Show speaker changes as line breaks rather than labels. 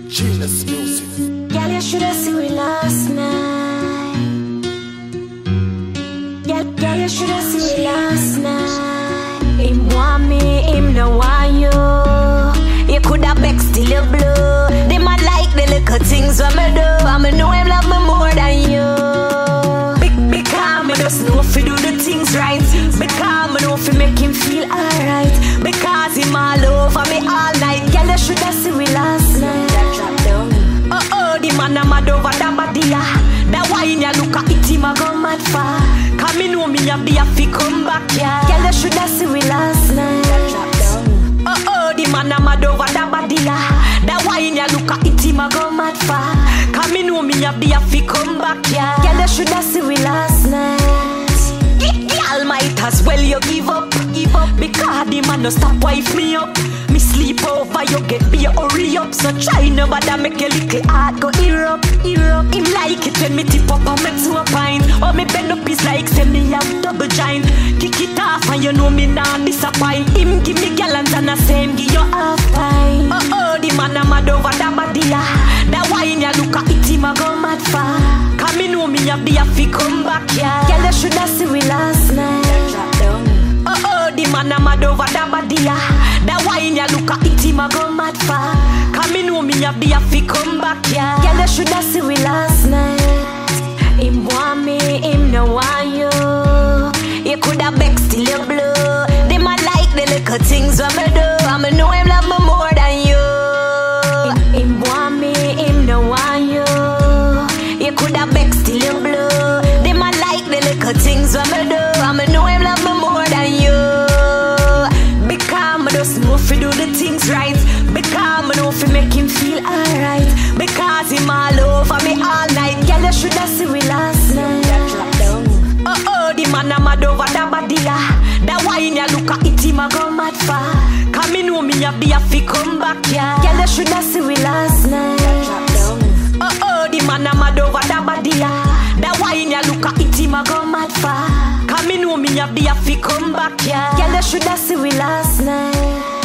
Genius Music.
Girl, you shoulda seen me last night. Girl, you shoulda seen me last night. Him want me, him no want you. You coulda vex till you blow. Them a like the little things what me do. I know him love me more than you. Because me just know fi do the things right. Because me know fi make him feel alright. Because him all over me all night. Girl, you shoulda seen me last night. The man a mad over that body, that wine ya look at it, him a go mad far. Cause me know me a be a fi come back, yeah. Girl, you shoulda seen me last night. The man a mad over that body, that wine ya look at it, him a go mad far. Cause me know me a be a fi come back, yeah. Girl, you shoulda seen me last night. Girl, might as well you give up. Because the man no stop wife me up. Me sleep over, you get be a hurry up. So try no bother make your little heart go erupt. Him like it when me tip up and make to a pint. Oh, me bend up is like say me have double giant. Kick it off and you know me not disappoint. Him give me gallons and the same give you half pint. The man a mad over that body, that wine ya look at it, him a go mad far. Cause me know me a be a fi come back, yeah. Girl, you shoulda seen me last night. The man a mad over that body, that wine ya look at it, him a go mad far. Cause me know me a be a fi come back, yeah. Girl, you shoulda seen me last night. Him want me, him no want you. You coulda vex till you blow. Them a like the little things what me do. I know him love me more than you. Him want me, him no want you. You coulda vex till you blow. Them a like the little things what me do. I know him love me more than you. Because me just know fi do the things right. Because me know fi make him feel alright. Because him all over me all night. Girl, you shoulda seen me last night. The man a mad over that body, that wine ya look at it, him a go mad far. Cause me know me a be a fi come back, yeah. Girl, you shoulda seen me last night. The man a mad over that body, that wine ya look at it, him a go mad far. Cause me know me a be a fi come back, yeah. Girl, you shoulda seen me last night.